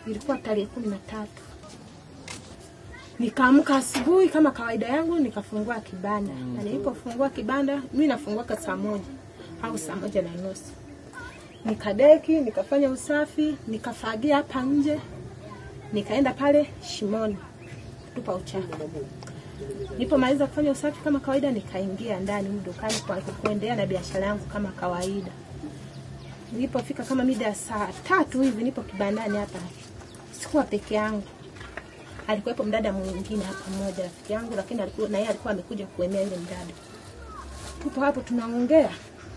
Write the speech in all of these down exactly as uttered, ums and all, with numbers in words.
ilikuwa tarehe kumi na tatu. Nikaamka asubuhi kama kawaida yangu nikafungua kibanda. Mm. Na nilipofungua kibanda, mimi nafungua kwa saa moja au saa moja na nusu. Nikadeki, nikafanya usafi, nikafagia hapa nje. Nikaenda pale shimoni kutupa uchafu. Nilipomaliza kufanya usafi kama kawaida nikaingia ndani dukani kwa kuendelea na biashara yangu kama kawaida. Nilipofika kama mida ya saa tatu hivi nipo kibandani hapa. Sikuwa peke yangu. Alikuwepo mdada mwingine hapa mmoja rafiki yangu, lakini alikuwa na yeye alikuwa amekuja kuemea yule mdada. Tupo hapo tunaongea.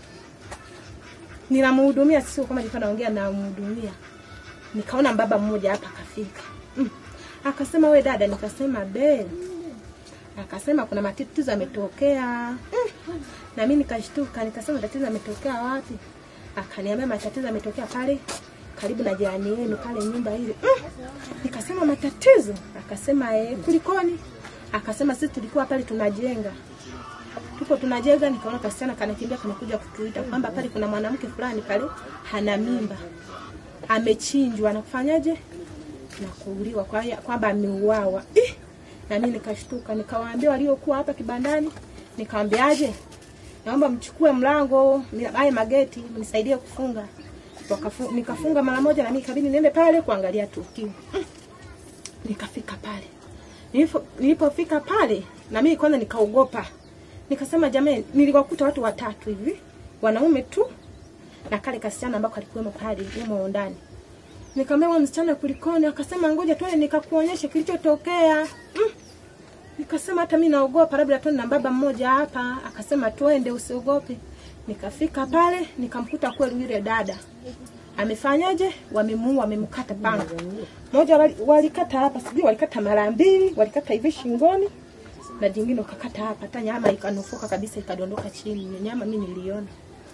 Ninamhudumia, sio kama nilikuwa naongea na mhudumia. Nikaona baba mmoja hapa kafika. Mm. Akasema we dada, nikasema be. Akasema kuna matatizo yametokea. Mm. Na mimi nikashtuka, nikasema tatizo yametokea wapi? Akaniambia matatizo yametokea pale karibu na jirani yenu pale nyumba ile. Mm. Nikasema matatizo? Akasema eh, kulikoni? Akasema sisi tulikuwa pale tunajenga. Tupo tunajenga, nikaona kasichana kanakimbia kanakuja kutuita kwamba pale kuna mwanamke fulani pale hana mimba. Amechinjwa, anakufanyaje? Na kuuliwa kwa kwamba ameuawa. Eh! Na mimi nikashtuka, nikawaambia waliokuwa hapa kibandani, nikamwambiaje? Naomba mchukue mlango, haya mageti, mnisaidie kufunga. Wakafunga, nikafunga mara moja na mimi kabidi niende pale kuangalia tukio. Mm. Nikafika pale. Nilipo nilipofika pale na mimi kwanza nikaogopa. Nikasema jamani, niliwakuta watu watatu hivi, wanaume tu na kale kasichana ambako alikuwemo pale yumo ndani. Nikamwambia msichana kulikoni? Akasema ngoja twende nikakuonyesha kilichotokea. Mm. Nikasema hata mimi naogopa, labda twende na baba mmoja hapa. Akasema twende usiogope. Nikafika pale nikamkuta kweli yule dada. Amefanyaje? Wamemuua, wamemkata panga. Moja walikata hapa, sijui walikata mara mbili, walikata hivi shingoni na jingine wakakata hapa, hata nyama ikanofoka kabisa ikadondoka chini. Nyama mimi niliona.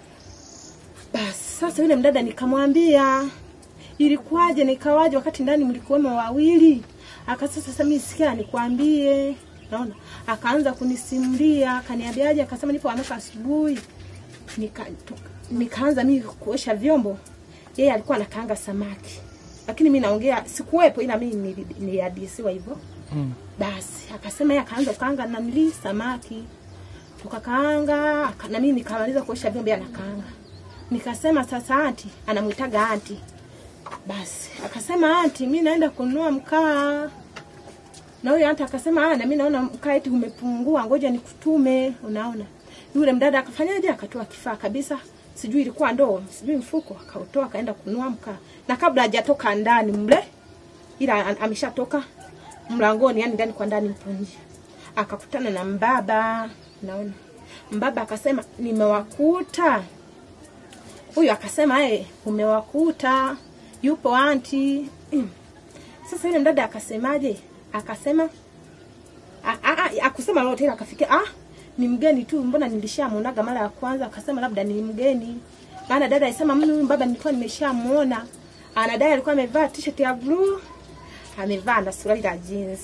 Basi sasa yule mdada nikamwambia ilikuwaje nikawaje wakati ndani mlikuwemo wawili? Akasema sasa mimi sikia nikwambie. Naona akaanza kunisimulia, akaniambiaje? Akasema nipo amka asubuhi. Nika nikaanza mimi kuosha vyombo. Yeye alikuwa anakaanga samaki. Lakini mimi naongea sikuwepo, ila mimi nilihadisiwa hivyo. Mm. Basi akasema yeye akaanza kukaanga na nili samaki. Tukakaanga na mimi nikamaliza kuosha vyombo anakaanga. Nikasema sasa anti, anamuitaga anti. Basi akasema anti, mimi naenda kununua mkaa. Na huyo anti akasema ah, na mimi naona mkaa eti umepungua, ngoja nikutume. Unaona? Yule mdada akafanyaje? Akatoa kifaa kabisa. Sijui ilikuwa ndoo, sijui mfuko, akautoa akaenda kununua mkaa. Na kabla hajatoka ndani mle, ila ameshatoka mlangoni, yani ndani kwa ndani mpo nje. Akakutana na mbaba, naona. Mbaba akasema nimewakuta. Huyu akasema eh, umewakuta. Yupo anti. Mm. Sasa yule mdada akasemaje? Akasema a a akusema lolote, ila akafikia ah ni mgeni tu, mbona nilishamuonaga mara ya kwanza? Akasema labda ni mgeni. Maana dada alisema mimi baba nilikuwa nimeshamuona. Anadai alikuwa amevaa t-shirt ya blue, amevaa na suruali ya jeans.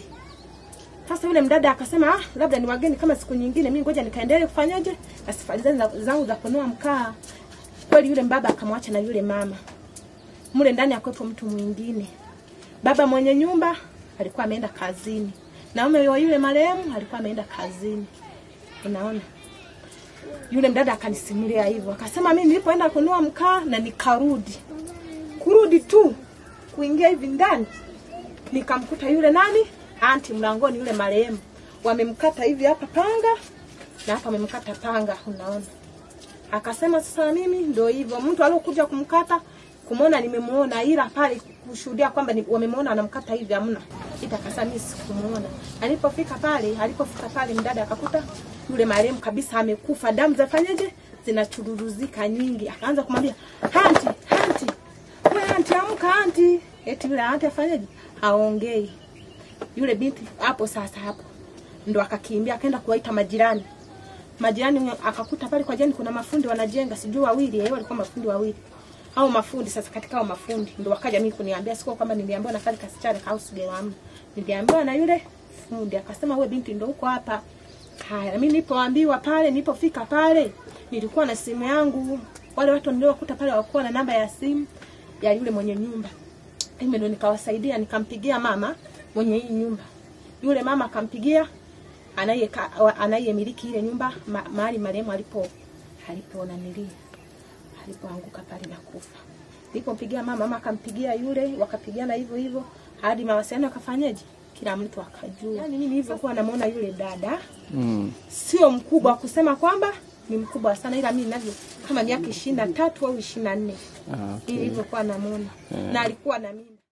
Sasa yule mdada akasema ah labda ni wageni kama siku nyingine, mimi ngoja nikaendelee kufanyaje na safari zangu za kununua mkaa. Kweli yule mbaba akamwacha na yule mama. Mule ndani akwepo mtu mwingine. Baba mwenye nyumba alikuwa ameenda kazini. Na mume wa yule marehemu alikuwa ameenda kazini. Unaona? Yule mdada akanisimulia hivyo. Akasema mimi nilipoenda kununua mkaa na nikarudi. Kurudi tu kuingia hivi ndani nikamkuta yule nani? Anti mlangoni yule marehemu. Wamemkata hivi hapa panga na hapa wamemkata panga, unaona? Akasema sasa mimi ndio hivyo, mtu aliyokuja kumkata kumuona nimemuona, ila pale kushuhudia kwamba wamemuona anamkata hivi hamna. Itakasa mimi sikumuona. Alipofika pale, alipofika pale mdada akakuta yule marehemu kabisa amekufa, damu zafanyaje? Zinachururuzika nyingi. Akaanza kumwambia, "Anti, anti. Wewe anti amka anti." Eti yule anti afanyaje? Haongei. Yule binti hapo sasa hapo ndo akakimbia akaenda kuwaita majirani. Majirani akakuta pale kwa jani kuna mafundi wanajenga, sijui wawili, yeye walikuwa mafundi wawili. Hao mafundi sasa katika hao mafundi ndo wakaja mimi kuniambia, siko kwamba niliambiwa na kale kasichana house girl amna. Niliambiwa na yule fundi akasema wewe binti ndo uko hapa. Haya, mimi nilipoambiwa pale, nilipofika pale, nilikuwa na simu yangu. Wale watu niliowakuta pale walikuwa na namba ya simu ya yule mwenye nyumba. Mimi ndo nikawasaidia, nikampigia mama mwenye hii nyumba. Yule mama akampigia anaye anayemiliki ile nyumba ma, mahali marehemu alipo alipo nanilia. Alipoanguka pale na kufa. Nilipompigia mama, mama akampigia yule, wakapigiana hivyo hivyo hadi mawasiliano akafanyaje? Kila mtu akajua. Yaani mimi hivyo kwa namuona yule dada mm. sio mkubwa kusema kwamba ni mkubwa sana, ila mimi ninavyo kama miaka ishirini na tatu au ishirini na nne. Ah, okay. Hivyo kwa namuona yeah. Na alikuwa na mimi